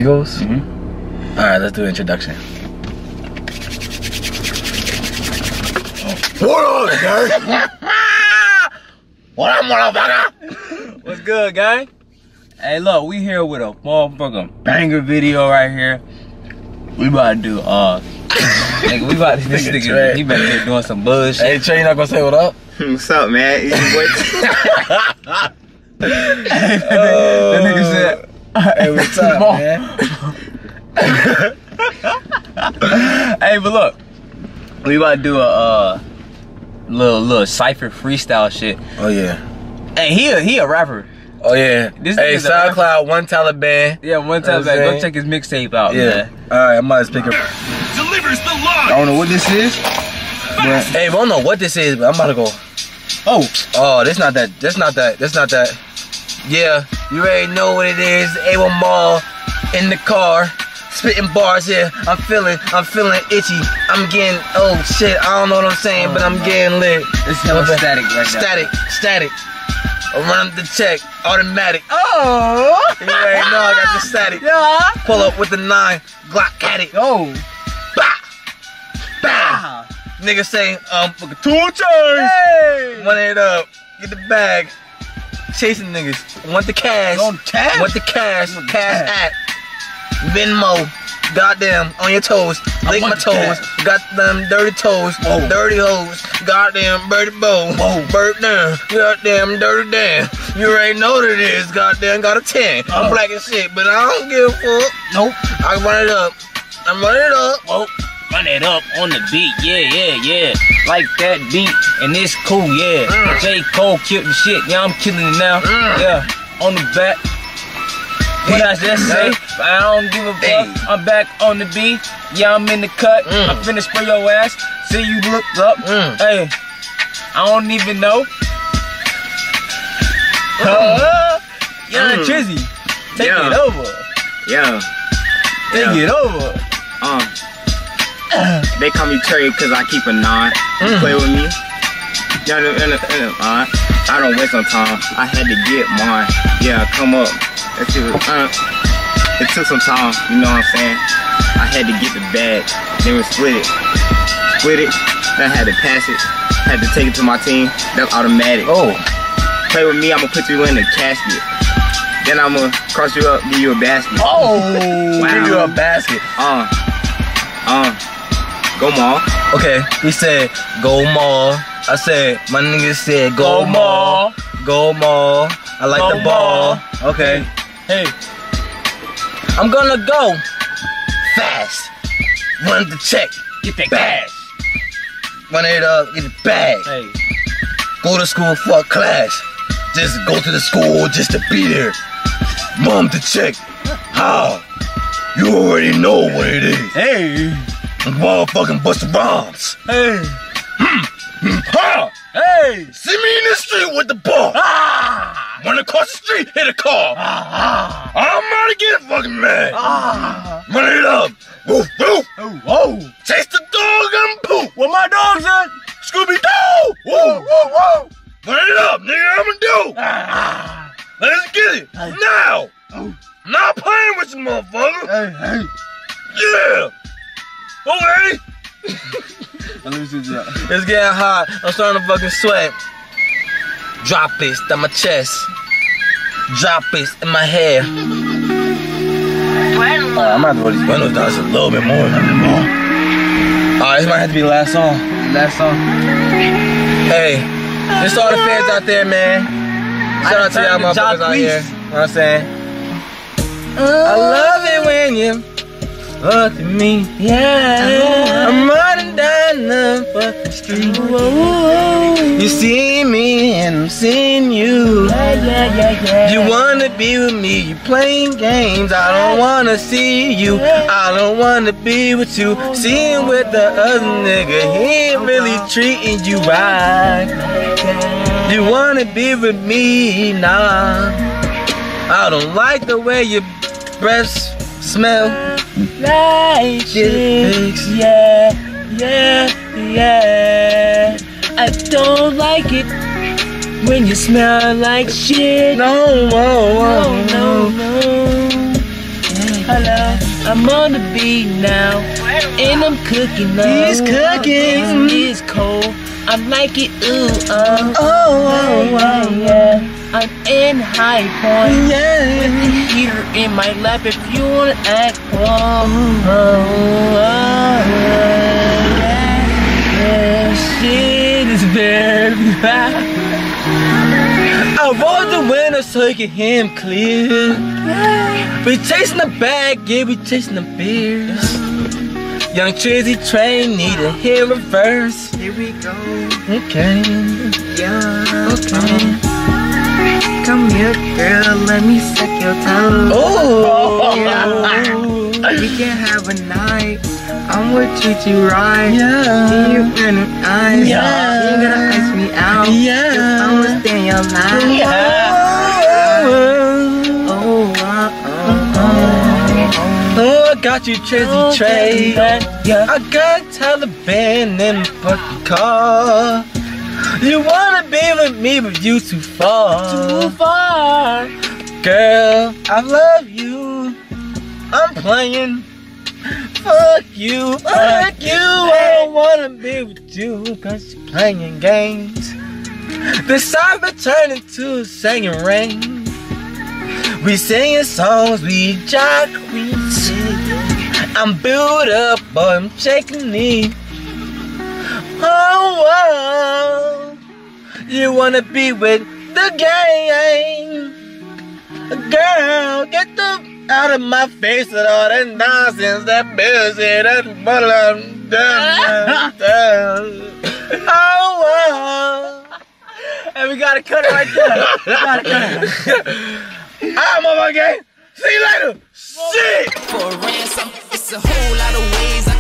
Goes? Alright, let's do an introduction. What up, gang? What up, motherfucker? What's good, gang? Hey, look, we here with a motherfucking banger video right here. We about to do, nigga, we about to, this nigga, he back here doing some bullshit. Hey, Trey, you not gonna say what up? What's up, man? It's your boy. That nigga said, Hey, what's up, man? hey, but look, we about to do a little cypher freestyle shit. Oh, yeah. Hey, he a rapper. Oh, yeah. This hey, nigga's a SoundCloud, One Taliban. Yeah, One Taliban. Go check his mixtape out, man. Alright, I might as pick up. Delivers the launch. I don't know what this is, but Hey, we don't know what this is, but I'm about to go. Oh, this not that. That's not that. That's not that. Yeah, you already know what it is. A1 Mall in the car, spitting bars here. I'm feeling itchy. I'm getting, oh shit, I don't know what I'm saying, but I'm getting lit. it's hella static right now. Static. I run up the check, automatic. Oh! You already know I got the static. Yeah! Pull up with the 9, Glock at it. Oh! Bah! Bah! Nigga say, fucking 2 chains. Hey! Run it up, get the bag. Chasing niggas. Want the cash. On cash? Want the cash. Cash at Venmo. Goddamn, on your toes. Lick my toes. Got them dirty toes. Whoa. Dirty hoes. Goddamn birdie bow. Whoa. Bird down. Goddamn dirty damn. You already know what it is. Goddamn got a 10. I'm black as shit, but I don't give a fuck. Nope. I run it up. I'm running it up. Whoa. Run it up on the beat, yeah. Like that beat, and it's cool, yeah. J. Cole killed the shit, yeah, I'm killing it now. Yeah, on the back. What I just say, I don't give a fuck. I'm back on the beat, yeah, I'm in the cut. I'm finna spray your ass. See you look up. Hey, I don't even know. Young Trizzy, take it over. Take it over. They call me Trey because I keep a 9. You play with me? I don't waste no time. I had to get mine. Yeah, come up. It took some time, you know what I'm saying? I had to get the bag, then we split it. Then I had to pass it. Had to take it to my team. That's automatic. Oh. Play with me, I'ma put you in the casket. Then I'ma cross you up, give you a basket. Oh. Wow. Give you a basket. Go mall. Okay, he said, go mall. I said, my nigga said, go mall. Go mall. I like Go the ball. mall. Okay. Hey, I'm gonna go fast. Run the check. get that Bag. cash. Run it up. Get the bag. Hey, Go to school for a class. Just go to the school just to be there. Mom the check. How? You already know what it is. hey, Motherfucking Busta Rhymes. hey, Ha! hey. See me in the street with the ball. Run across the street, hit a car. I'm about to get fucking mad. Run it up. Woof, woof. Whoa, Chase the dog and poop. what my dog's at? Scooby-Doo. Woo, woo, woo. Run it up, nigga. I'ma do. Let's get it. Now. Not playing with you, motherfucker. Hey. Yeah. Okay. Let me see that. It's getting hot. I'm starting to fucking sweat. Drop it on my chest. Drop it in my hair. I'm gonna have to roll these windows down just a little bit more. Alright, this might have to be the last song. Last song. Hey, this all the fans out there, man. Shout out to y'all motherfuckers out here. You know what I'm saying? I love it when you look at me. Yeah. I'm running down the fucking street. You see me and I'm seeing you. You wanna be with me, you playing games. I don't wanna see you. I don't wanna be with you. Seeing with the other nigga, he ain't really treating you right. You wanna be with me, nah. I don't like the way your breath smell. Like shit, yeah. I don't like it when you smell like shit. No. No. Hello, I'm on the beat now, and I'm cooking now. He's cooking. It's cold. I'm like it, ooh, yeah. I'm in high point. Yeah. With the heater in my lap if you wanna act yeah. Shit is very bad. I rolled the window so you can hear him clear. We chasing the bag, yeah, we chasing the beers. Young Trizzy Train need to hear a verse. Here we go. Okay. Yeah. Okay. Come here, girl. Let me suck your toes. Oh. We can have a night. I'ma treat you right. Yeah. See you in the eyes. Yeah. You gonna ice me out. Yeah. 'Cause I'ma stay in your life. Oh, I got you, Trizzy Train. Yeah. I got Taliban in my fucking car. You wanna be with me, but you too far. Too far. Girl, I love you. I'm playing. Fuck you. Fuck you. I don't wanna be with you, cause you're playing games. The song been turned into a singing rain. We singing songs, we jock, we sing. I'm built up, boy, I'm shaking me. Oh, you wanna be with the gang? Girl, get the out of my face with all that nonsense, that bullshit, that oh, And we gotta cut it right there. We gotta cut it. I'm on my game. See you later. Shit. For a ransom, it's a whole lot of ways